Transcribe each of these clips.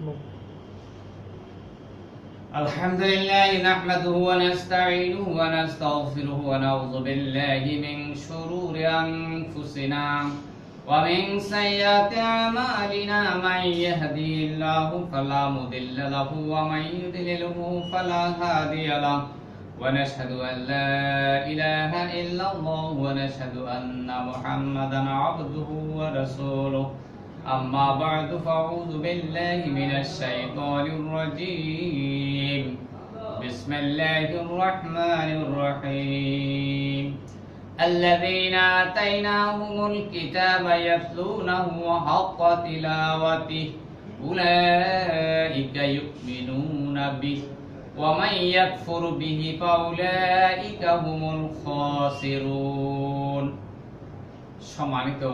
الحمد لله نحمده ونستعينه ونستغفره ونعوذ بالله من شرور أنفسنا ومن سيئات أعمالنا من يهدي الله فلا مضل له ومن يضلله فلا هادي له ونشهد أن لا إله إلا الله ونشهد أن محمدا عبده ورسوله أما بعد فأعوذ بالله من الشيطان الرجيم بسم الله الرحمن الرحيم الذين آتيناهم الكتاب يتلونه حق تلاوته أولئك يؤمنون به ومن يكفر به فأولئك هم الخاسرون সম্মানিত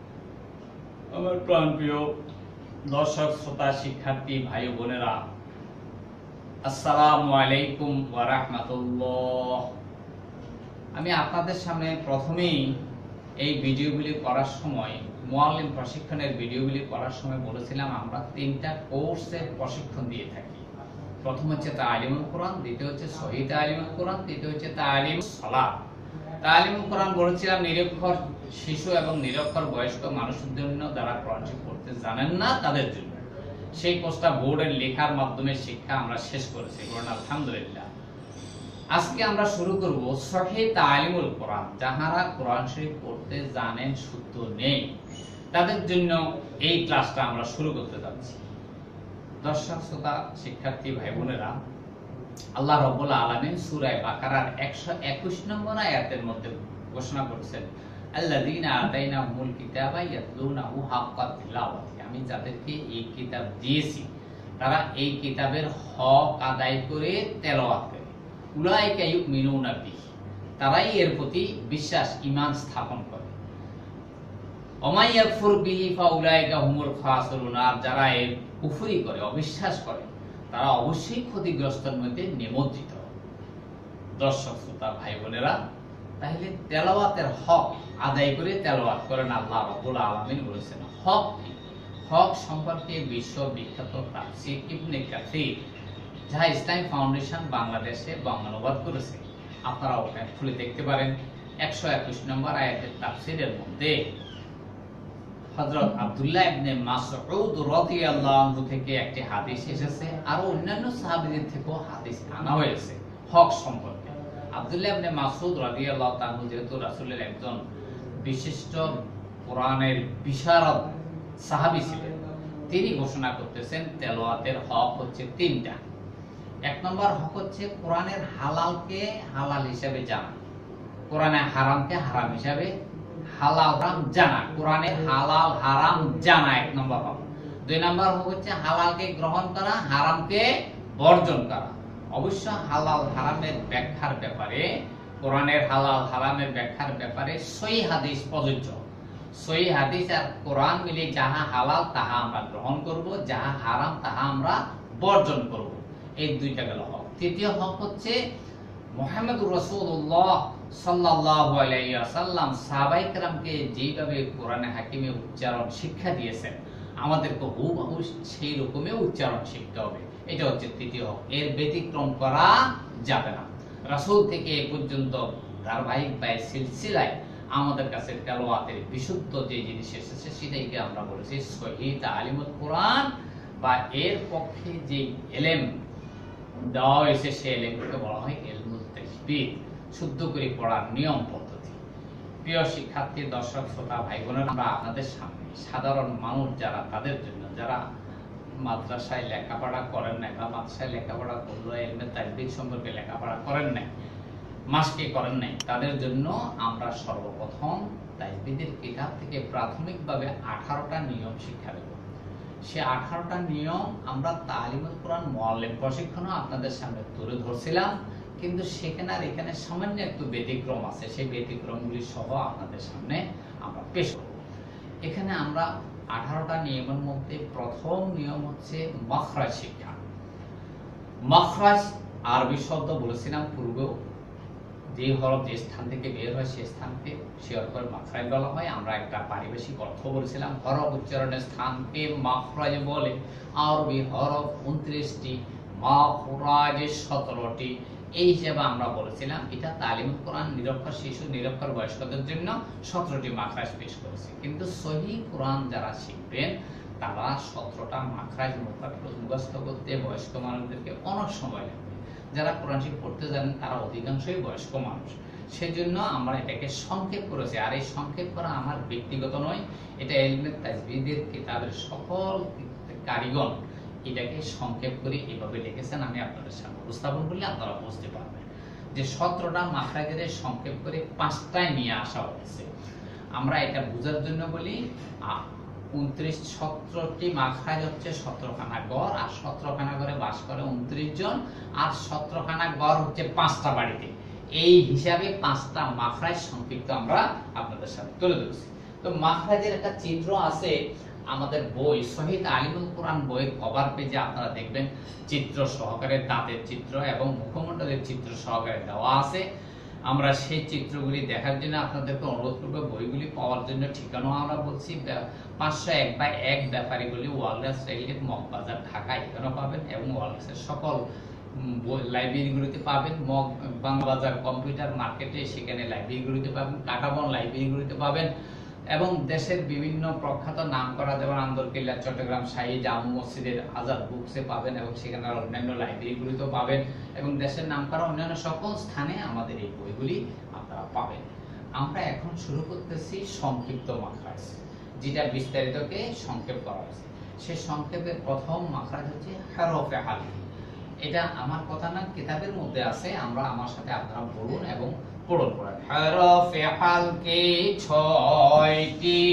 আমার প্রাণপ্রিয় দর্শক শ্রোতা শিক্ষার্থী ভাই বোনেরা, আসসালামু আলাইকুম ওয়া রাহমাতুল্লাহ। আমি আপনাদের সামনে প্রথমেই এই ভিডিওগুলি করার সময়, মুআল্লিম প্রশিক্ষণের ভিডিওগুলি করার সময় বলেছিলাম আমরা তিনটা কোর্সের প্রশিক্ষণ দিয়ে থাকি। প্রথম হচ্ছে তালিমুল কোরআন, দ্বিতীয় হচ্ছে সহিহ তালিমুল কোরআন, তৃতীয় হচ্ছে তালিমুস সালাত। তালিমুল কোরআন বলেছিলাম নিরক্ষর শিশু এবং নিরক্ষর বয়স্ক মানুষের জন্য, যারা কোরআন শিক্ষা পড়তে জানেন না তাদের জন্য। সেই কোর্সটা বোর্ডের লেখার মাধ্যমে শিক্ষা আমরা শেষ করেছি, আলহামদুলিল্লাহ। আজকে আমরা শুরু করব সহিহ তালিমুল কোরআন। যাহারা কোরআন শরীফ পড়তে জানেন শুদ্ধ নেই তাদের জন্য এই ক্লাসটা আমরা শুরু করতে যাচ্ছি। দর্শক শ্রোতা শিক্ষার্থী ভাই বোনেরা, আল্লাহ রাব্বুল আলামিন সূরা বাকারার 121 নম্বর আয়াতের মধ্যে ঘোষণা করেছেন, আল্লাযীনা আতাইনাহুমুল কিতাবা ইয়াতলুনাহু হাক্কা তিলাওয়াতি। আমি যাদেরকে এই কিতাব দিয়েছি তারা এই কিতাবের হক আদায় করে তেলাওয়াত করে। উলাইকা ইউমিনুনা বিহি, তারাই এর প্রতি বিশ্বাস ঈমান স্থাপন করে। ওয়া ইয়াকফুর বিহি ফাউলাইকা হুমুল খাসিরুন, আর যারা এর কুফরি করে, অবিশ্বাস করে, তারা অবশ্যই ক্ষতিগ্রস্তের মধ্যে নিমজ্জিত। দর্শক শ্রোতা ভাই বোনেরা, তাহলে তেলাওয়াতের হক আদায় করে তেলাওয়াত করেন। আল্লাহ রাব্বুল আলামিন বলেছেন হক কি? হক সম্পর্কে বিশ্ববিখ্যাত তাফসীর ইবনে কাসির, যা ইসলামিক ফাউন্ডেশন বাংলাদেশে বাংলানুবাদ করেছে, আপনারা ওখানে খুলে দেখতে পারেন। 121 নম্বর আয়াতের তাফসীরের মধ্যে হযরত আব্দুল্লাহ ইবনে মাসউদ রাদিয়াল্লাহু আনহু থেকে একটি হাদিস এসেছে, আর অন্যান্য সাহাবীদের থেকেও হাদিস আনা হয়েছে হক সম্পর্কে। আব্দুল্লাহ ইবনে মাসউদ রাদিয়াল্লাহু তাআলা যেহেতু রাসূলের একজন বিশিষ্ট কোরআনের বিশারদ সাহাবী ছিলেন, তিনি ঘোষণা করতেছেন তেলাওয়াতের হক হচ্ছে তিনটা। এক নম্বর হক হচ্ছে কোরআনের হালালকে হালাল হিসেবে জানা, কোরআনের হারামকে হারাম হিসেবে হালাল হারাম জানা, কোরআনের হালাল হারাম জানা এক নম্বর হক। দুই নম্বর হক হচ্ছে হালালকে গ্রহণ করা, হারামকে বর্জন করা। অবশ্য হালাল হারামের ব্যাখ্যার ব্যাপারে, কোরআনের হালাল হারামের ব্যাখ্যার ব্যাপারে সহিহ হাদিস প্রযোজ্য। সহিহ হাদিস আর কোরআন মিলে যাহা হালাল তাহা আমরা গ্রহণ করব, যাহা হারাম তাহা আমরা বর্জন করব। এই দুইটা গেল হক। তৃতীয় হক হচ্ছে মুহাম্মদুর রাসূলুল্লাহ সাল্লাল্লাহু আলাইহি ওয়াসাল্লাম সাহাবায়ে কেরামকে যেভাবে কোরআনে হাকিমে উচ্চারণ শিক্ষা দিয়েছেন, আমাদেরকে হুবহু সেই রকমই উচ্চারণ শিখতে হবে। এটা হচ্ছে তৃতীয় হক, এর ব্যতিক্রম করা যাবে না। রাসূল থেকে এ পর্যন্ত ধারাবাহিক বা সিলসিলায় আমাদের কাছে তেলাওয়াতের বিশুদ্ধ যে জিনিস এসেছে সেটাকে আমরা বলেছি সহিহ তালিমুল কোরআন, বা এর পক্ষে যে ইলম দেওয়া হয়েছে সেই ইলমকে বলা হয় ইলমুত তাজবীদ, শুদ্ধ করে পড়ার নিয়ম পদ্ধতি। প্রিয় শিক্ষার্থী দর্শক শ্রোতা ভাই বোনেরা, আমরা আপনাদের সামনে সাধারণ মানুষ যারা, তাদের জন্য যারা মাদ্রাসায় লেখাপড়া করেন নাই বা মাদ্রাসায় লেখাপড়া করলেও ইলমে তাজবীদ সম্পর্কে লেখাপড়া করেন নাই, মাসকে করেন নাই, তাদের জন্য আমরা সর্বপ্রথম তাজবীদের কিতাব থেকে প্রাথমিকভাবে 18টা নিয়ম শিক্ষা দেব। সে 18টা নিয়ম আমরা তালিমুল কোরআন মুআল্লিম প্রশিক্ষণও আপনাদের সামনে তুলে ধরছিলাম, কিন্তু সেখানে আর এখানে সামান্য একটু ব্যতিক্রম আছে। সেই ব্যতিক্রমগুলি সহ আপনাদের সামনে আমরা পেশ করব। এখানে আমরা 18টা নিয়মের মধ্যে প্রথম নিয়ম হচ্ছে মাখরাজ শিক্ষা। মাখরাজ আরবি শব্দ বলেছিলাম পূর্বেও, যে হরফ যে স্থান থেকে বের হয় সেই স্থানকে সে হরফের মাখরাজ বলা হয়। আমরা একটা পারিভাষিক অর্থ বলেছিলাম, হরফ উচ্চারণের স্থানকে মাখরাজ বলে। আরবি হরফ 29টি, মাখরাজ 17টি। এই হিসেবে আমরা বলেছিলাম এটা তালিমুল কোরআন নিরক্ষর শিশু নিরক্ষর বয়স্কদের জন্য 17টি মাখরাজ পেশ করেছে। কিন্তু সহিহ কোরআন যারা শিখবেন তারা 17টা মাখরাজ মুখস্থ করতে বয়স্ক মানুষদেরকে অনেক সময় লাগবে। যারা কোরআন শরীফ পড়তে জানেন তারা অধিকাংশই বয়স্ক মানুষ, সেজন্য আমরা এটাকে সংক্ষেপ করেছি। আর এই সংক্ষেপ করা আমার ব্যক্তিগত নয়, এটা ইলমে তাজবিদের কিতাবের সকল কারিগণ এটাকে সংক্ষেপ করে এভাবে লিখেছেন। আমি আপনাদের সামনে উপস্থাপন করলে আপনারা বুঝতে পারবেন যে 17টা মাখরাজের সংক্ষেপ করে 5টায় নিয়ে আসা হয়েছে। আমরা এটা বোঝার জন্য বলি 17টি মাখরাজ হচ্ছে 17খানা গড়, আর 17খানা ঘরে বাস করে 29 জন, আর 17খানা গড় হচ্ছে 5টা বাড়িতে। এই হিসাবে 5টা মাখরাজ সংক্ষিপ্ত আমরা আপনাদের সামনে তুলে ধরেছি। তো মাখরাজের একটা চিত্র আছে আমাদের বই সহিহ তালিমুল কোরআন বইয়ের কভার পেজে আপনারা দেখবেন চিত্র সহকারে দাঁতের চিত্র এবং মুখমণ্ডলের চিত্র সহকারে দেওয়া আছে। আমরা সেই চিত্রগুলি দেখার জন্য আপনাদেরকে অনুরোধ করব। বইগুলি পাওয়ার জন্য ঠিকানা আমরা বলছি 501/1 ব্যাপারীগুলি ওয়ালরাস রেলগেট মগবাজার ঢাকা, এখানে পাবেন, এবং ওয়ালরাসের সকল লাইব্রেরিগুলিতে পাবেন। বাংলাবাজার কম্পিউটার মার্কেটে সেখানে লাইব্রেরিগুলিতে পাবেন, কাটাবন লাইব্রেরিগুলিতে পাবেন, এবং দেশের বিভিন্ন প্রখ্যাত নামকরা যেমন আন্দরকিল্লা, চট্টগ্রাম শাহী জামু মসজিদের আজাদ বুকসে পাবেন, এবং সেখানে অন্যান্য লাইব্রেরিগুলিতেও পাবেন, এবং দেশের নামকরা অন্যান্য সকল স্থানে আমাদের এই বইগুলি আপনারা পাবেন। আমরা এখন শুরু করতেছি সংক্ষিপ্ত মাখরাজ, যেটা বিস্তারিতকে সংক্ষেপ করা হয়েছে। সেই সংক্ষেপের প্রথম মাখরাজ হচ্ছে হরফে হালকি। এটা আমার কথা না, কিতাবের মধ্যে আছে। আমরা আমার সাথে আপনারা বলুন এবং পড়ুন। হরফে হালকি 6টি,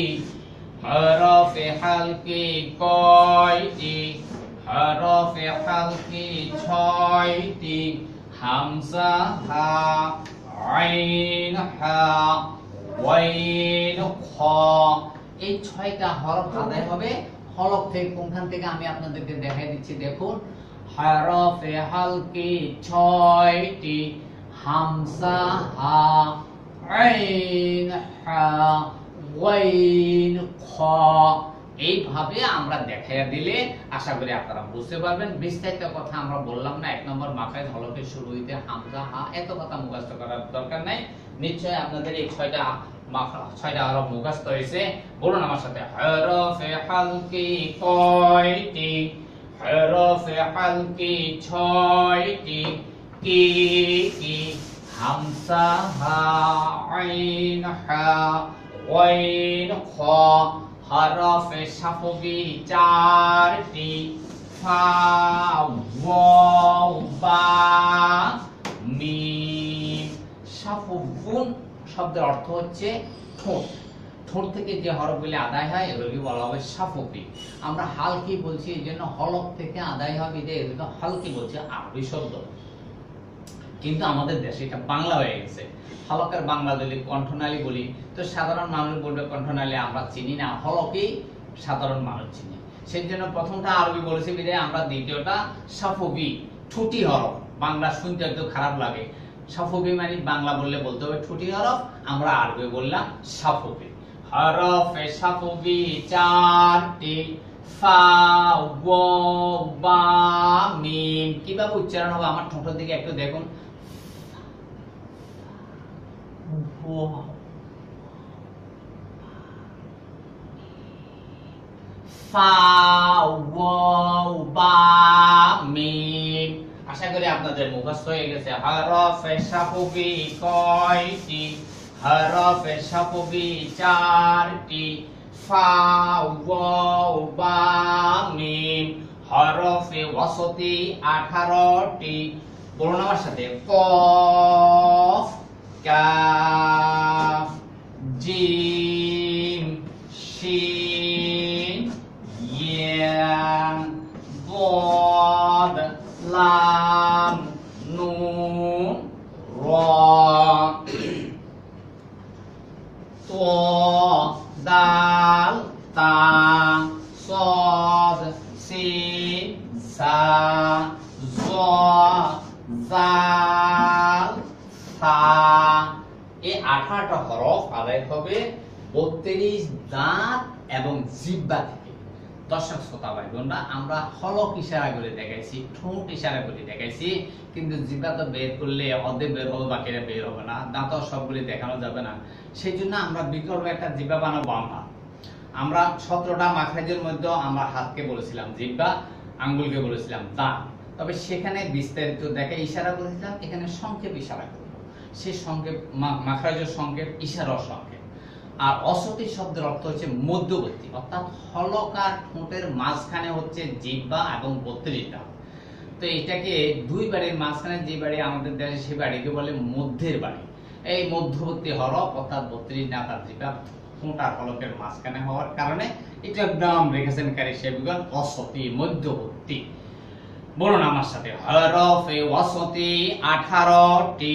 হরফে হালকি কয়টি? হরফে হালকি 6টি, হামজা হা, আইন হা, ওয়াইন খ। এই 6টা হরফ আদায় হবে হলক থেকে। কোনখান থেকে আমি আপনাদেরকে দেখাই দিচ্ছি, দেখুন। হরফে হালকি 6টি, হামজা হা, আইন হা, ওয়াইন খ। এইভাবে আমরা দেখাইয়া দিলে আশা করি আপনারা বুঝতে পারবেন। বিস্তারিত কথা আমরা বললাম না। 1 নম্বর মাখরাজ হলকের শুরু হইতে হামজা হা, এত কথা মুখস্থ করার দরকার নাই। নিশ্চয় আপনাদের এই 6টা হরফ মুখস্থ হয়েছে। বলুন আমার সাথে, হরফে হালকি কয়টি? হরফে হালকি 6টি, কি কি? হামজা হা, আইন হা, ওয়াইন খ। হরফে শাফবি 4টি, ফা, ওয়াও, বা, মিম। শাফবুন শব্দের অর্থ হচ্ছে ঠোঁট। ঠোঁট থেকে যে হরফগুলি আদায় হয় এগুলোকে বলা হবে শাফবি। আমরা হালকি বলছি এই জন্য হলক থেকে আদায় হবে, যে এগুলো হালকি বলছে আরবি শব্দ, কিন্তু আমাদের দেশে এটা বাংলা হয়ে গেছে। হলকের বাংলা যদি কণ্ঠনালী বলি তো সাধারণ মানুষ বলবে কণ্ঠনালী, আমরা চিনি না, হলকেই সাধারণ মানুষ চিনি। সেই জন্য প্রথমটা আরবি বলেছি বিধায় আমরা দ্বিতীয়টা শাফবি, ঠুটি হরফ। বাংলা শুনতে একটু খারাপ লাগে, শাফবি মানে বাংলা বললে বলতে হবে ঠুটি হরফ, আমরা আরবি বললাম শাফবি। হরফে শাফবি 4টি, ফা, ওয়াও, বা, মিম। কিভাবে উচ্চারণ হবে আমার ঠোঁটের দিকে একটু দেখুন। ফা, ওয়াও, বা, মিম। আশা করি আপনাদের মুখস্থ হয়ে গেছে। হরফে শাফবি কয়টি? হরফে শাফবি 4টি, ফা, ওয়াও, বা, মিম। হরফে ওয়াসতি 18টি। বলুন আমার সাথে, কফ, কাফ, জিম, শিন, ইয়া, দাদ, লাম, নুন, র, ত, দাল, তা, صاد سين سا ظا ذال ثا জিহ্বা থেকে। দর্শক শ্রোতা ভাই বোনরা, আমরা হলক ইশারা করে দেখাইছি, ঠোঁট ইশারা করে দেখাইছি, কিন্তু জিহ্বা তো বের করলে অর্ধেক বের হবে, বাকিটা বের হবে না, দাঁত সবগুলি দেখানো যাবে না। সেই জন্য আমরা বিকল্প একটা জিহ্বা বানাবো। আমরা 17টা মাখরাজের মধ্যে আমরা হাতকে বলেছিলাম জিহ্বা, আঙ্গুলকে বলেছিলাম দাঁত। তবে সেখানে বিস্তারিত দেখে ইশারা করেছিলাম, এখানে সংক্ষেপ ইশারা করব। সেই সংক্ষেপ মাখরাজের সংক্ষেপ, ইশারার সংক্ষেপ। আর অসতি শব্দের অর্থ হচ্ছে মধ্যবর্তী, অর্থাৎ হলক আর ঠোঁটের মাঝখানে হচ্ছে জিহ্বা এবং 32 দাঁত। তো এটাকে দুই বাড়ির মাঝখানে যে বাড়ি আমাদের দেশে, সেই বাড়িকে বলে মধ্যের বাড়ি। এই মধ্যবর্তী হরফ অর্থাৎ 32 দাঁত আর জিহ্বা ঠোঁট আর হলকের মাঝখানে হওয়ার কারণে এটা নাম রেখেছেন কারি সাহেবগণ অসতি, মধ্যবর্তী। বলুন আমার সাথে, হরফে ওয়াসতি 18টি।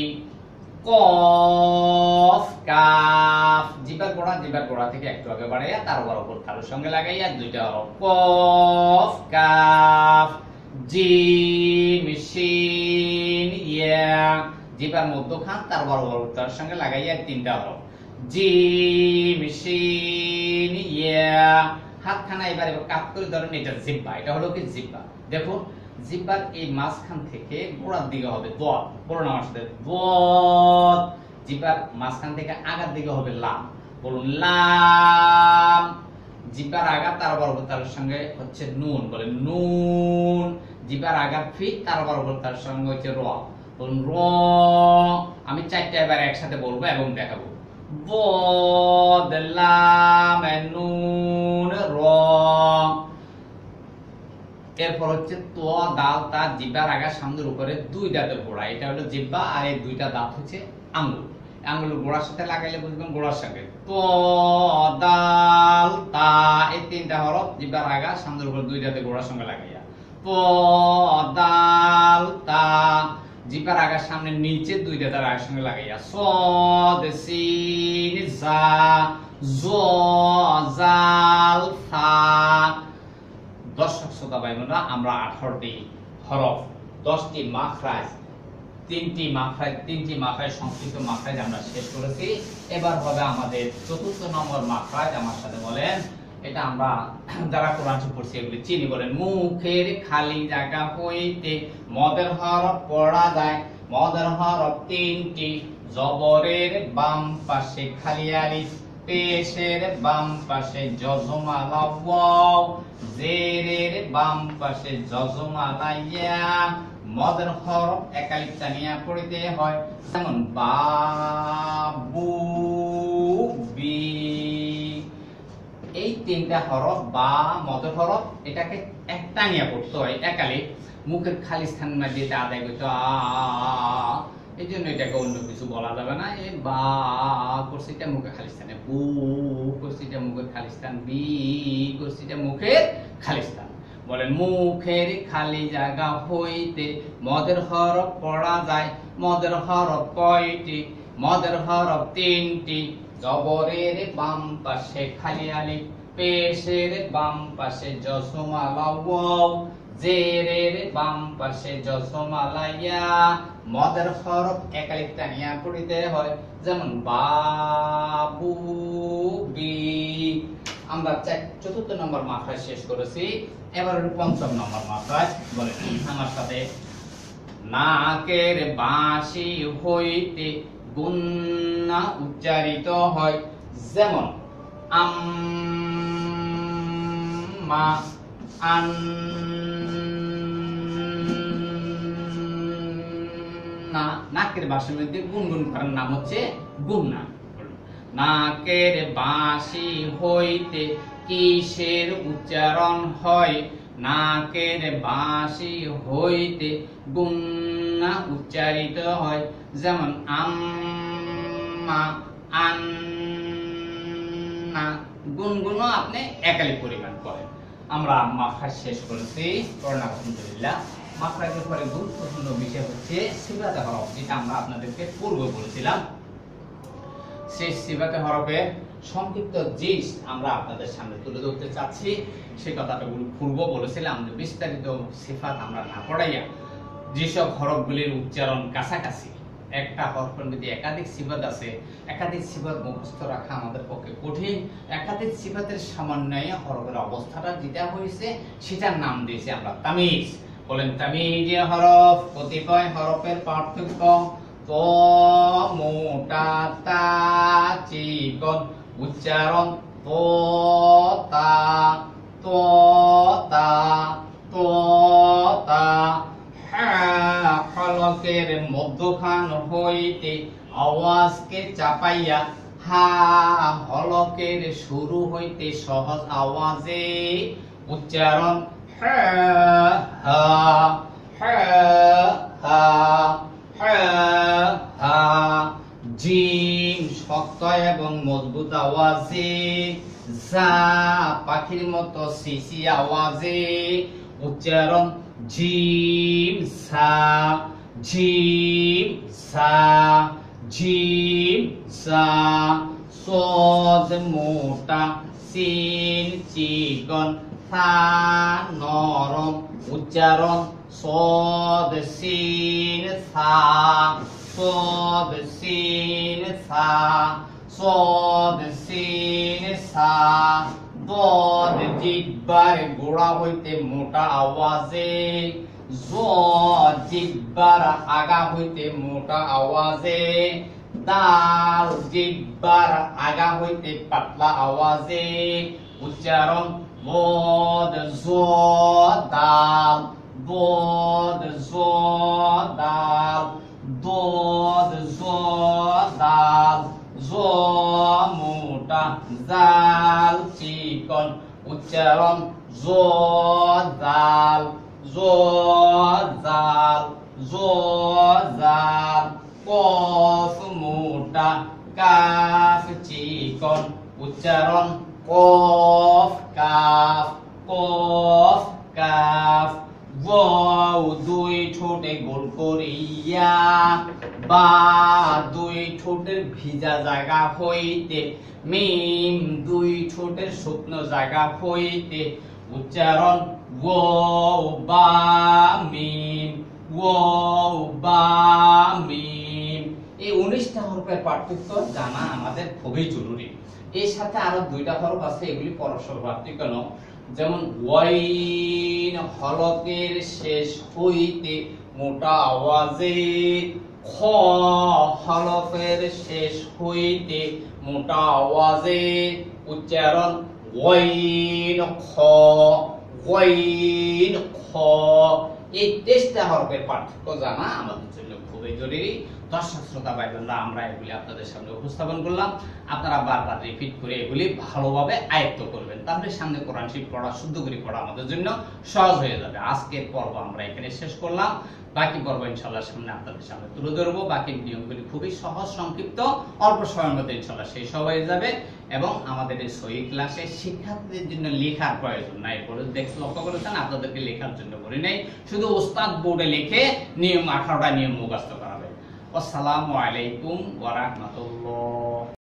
কফ, কাফ, জিহ্বার গোড়া থেকে একটু আগে বাড়াইয়া তার উপর তালুর সঙ্গে লাগাইয়া দুইটা হরফ, কফ, কাফ। জিম, শিন, ইয়া, জিহ্বার মধ্যখান তার উপর তার সঙ্গে লাগাইয়া তিনটা হরফ, জিম, শিন, ইয়া। হাতখানা এবার কাত করে ধরেন, এটা জিহ্বা, এটা হলো কি জিহ্বা। দেখুন জিহ্বার এই মাঝখান থেকে গোড়ার দিকে হবে দত। বলুন আমার সাথে, দত। জিহ্বার মাঝখান থেকে আগার দিকে হবে লাম। বলুন লাম। জিহ্বার আগা তার বরাবর তার সঙ্গে হচ্ছে নুন। বলেন নুন। জিহ্বার আগার ফিট তার বরাবর তার সঙ্গে হচ্ছে র। বলুন র। আমি 4টা এবার একসাথে বলবো এবং দেখাবো। বদ, লাম, নুন, র। এরপর হচ্ছে তো, দাল, তা। জিহ্বার আগা সামনের উপরে 2 দাঁতের গোড়া, এটা হলো জিহ্বা, আর এই 2টা দাঁত হচ্ছে আঙ্গুল। আঙ্গুলের গোড়ার সাথে লাগাইলে বুঝবেন গোড়ার সঙ্গে। তো, দাল, তা, এই 3টা হরফ জিহ্বার আগা সামনের উপরে 2 দাঁতের গোড়ার সঙ্গে লাগাইয়া। তো, দাল, তা। জিহ্বার আগা সামনে নিচে 2 দাঁতের আগার সঙ্গে লাগাইয়া। সদ, সিন, জা, জ, জাল, ফা। দর্শক শ্রোতা ভাই বোনেরা, আমরা 18টি হরফ, 10টি মাখরাজ, 3টি মাখরাজ সংক্ষিপ্ত মাখরাজ আমরা শেষ করেছি। এবার হবে আমাদের 4র্থ নম্বর মাখরাজ। আমার সাথে বলেন, এটা আমরা যারা কোরআন শরীফ পড়ছি এগুলি চিনি। বলেন, মুখের খালি জায়গা হইতে মদের হরফ পড়া যায়। মদের হরফ 3টি, জবরের বাম পাশে খালি আলিফ, পেশের বাম পাশে যজমালা ওয়াও, জেরের বাম পাশে যজমালা ইয়া। মদের হরফ একালিফ টানিয়া পড়িতে হয়, যেমন বাবু, বি। এই 3টা হরফ বা মদের হরফ, এটাকে এক টানিয়া পড়তে হয় একালিফ। মুখের খালি স্থান দিয়ে আদায় করতে, এই জন্য এটাকে অন্য কিছু বলা যাবে না। এই বা করছি এটা মুখের খালি স্থানে, বু করছি এটা মুখের খালি স্থান, বি করছি এটা মুখের খালি স্থান। বলেন, মুখের খালি জায়গা হইতে মদের হরফ পড়া যায়। মদের হরফ কয়টি? মদের হরফ 3টি, জবরের বাম পাশে খালি আলিফ, পেশের বাম পাশে যজমালা ওয়াও, জেরের বাম পাশে যজমালা ইয়া। মদের হরফ একালিফ টানিয়া পড়িতে হয়, যেমন বাবু, বি। আমরা 4র্থ নম্বর মাখরাজ শেষ করেছি। এবার 5ম নম্বর মাখরাজ। বলেন আমার সাথে, নাকের বাঁশি হইতে গুন্না উচ্চারিত হয়, যেমন আম্মা, আন। নাকের বাঁশির মধ্যে গুনগুন করার নাম হচ্ছে গুন্না। নাকের বাঁশি হইতে কিসের উচ্চারণ হয়? নাকের বাঁশি হইতে গুন্না উচ্চারিত হয়, যেমন আম্মা, আন্না। গুনগুনও আপনি একালি পরিমাণ করেন। আমরা মাখরাজ শেষ করেছি, আলহামদুলিল্লাহ। মাখরাজের পরে গুরুত্বপূর্ণ বিষয় হচ্ছে সিফাতে হরফ, যেটা আমরা আপনাদেরকে পূর্বে বলেছিলাম। সেই সিফাতে হরফের সংক্ষিপ্ত জিস আমরা আপনাদের সামনে তুলে ধরতে চাচ্ছি। সেই কথাটা পূর্ব বলেছিলাম যে বিস্তারিত সিফাত আমরা না পড়াইয়া যেসব হরফগুলির উচ্চারণ কাছাকাছি একটা হরফের মধ্যে একাধিক সিফাত আছে, একাধিক সিফাত মুখস্থ রাখা আমাদের পক্ষে কঠিন। একাধিক সিফাতের সমন্বয়ে হরফের অবস্থাটা যেটা হয়েছে সেটার নাম দিয়েছি আমরা তামিজ। বলেন তামিজে হরফ, কতিপয় হরফের পার্থক্য। ত মোটা তা চিকন উচ্চারণ তো তা তো তা তো তা। হ্যাঁ হলকের মধ্যখান হইতে আওয়াজকে চাপাইয়া, হা হলকের শুরু হইতে সহজ আওয়াজে উচ্চারণ হ্যাঁ হা হ্যাঁ হা হ্যাঁ হা। জিম শক্ত এবং মজবুত আওয়াজে, যা পাখির মতো সিসি আওয়াজে উচ্চারণ জিম সা জিম সা জিম সা। সদ মোটা সিন চিকন সা নরম উচ্চারণ সদ সিন সা সদ সিন সা সদ সিন সা। দদ জিহ্বার গোড়া হইতে মোটা আওয়াজে, জ জিহ্বার আগা হইতে মোটা আওয়াজে, দাল জিহ্বার আগা হইতে পাতলা আওয়াজে উচ্চারণ বদ জ দাল বদ জ দাল দদ জ দাল। জ মোটা জাল চিকন উচ্চারণ জ জাল জ জাল জ জাল। কফ মোটা কাফ চিকন উচ্চারণ কফ কাফ কফ কাফ। ওয়াও দুই ঠোঁটে গোল করিয়া, বা দুই ঠোঁটের ভিজা জায়গা হইতে, মিম দুই ঠোঁটের শুকনো জায়গা হইতে উচ্চারণ ওয়াও বা মিম ওয়াও বা মিম। এই 19টা হরফের পার্থক্য জানা আমাদের খুবই জরুরি। এর সাথে আরো 2টা হরফ আছে, এগুলি পরস্পর পার্থক্য নয়। যেমন ওয়াইন হলকের শেষ হইতে মোটা আওয়াজে, খ হলফের শেষ হইতে মোটা আওয়াজে উচ্চারণ ওয়াইন খ ওয়াইন খ। এই 23টা হরফের পার্থক্য জানা আমাদের জন্য খুবই জরুরি। দর্শক শ্রোতা ভাই বোনেরা, আমরা এগুলি আপনাদের সামনে উপস্থাপন করলাম। আপনারা বারবার রিপিট করে এগুলি ভালোভাবে আয়ত্ত করবেন, তাহলে সামনে কোরআন শরীফ পড়া, শুদ্ধ করে পড়া আমাদের জন্য সহজ হয়ে যাবে। আজকের পর্ব আমরা এখানে শেষ করলাম। বাকি পর্ব ইনশাআল্লাহ সামনে আপনাদের সামনে তুলে ধরবো। বাকি নিয়মগুলি খুবই সহজ সংক্ষিপ্ত, অল্প সময়ের মধ্যে ইনশাআল্লাহ শেষ হয়ে যাবে। এবং আমাদের এই সহি ক্লাসে শিক্ষার্থীদের জন্য লেখার প্রয়োজন নাই। লক্ষ্য করেছেন, আপনাদেরকে লেখার জন্য বলি নাই, শুধু ওস্তাদ বোর্ডে লিখে নিয়ম 18টা নিয়ম মুখস্থ করাবে। আসসালামু আলাইকুম ওয়া রাহমাতুল্লাহ।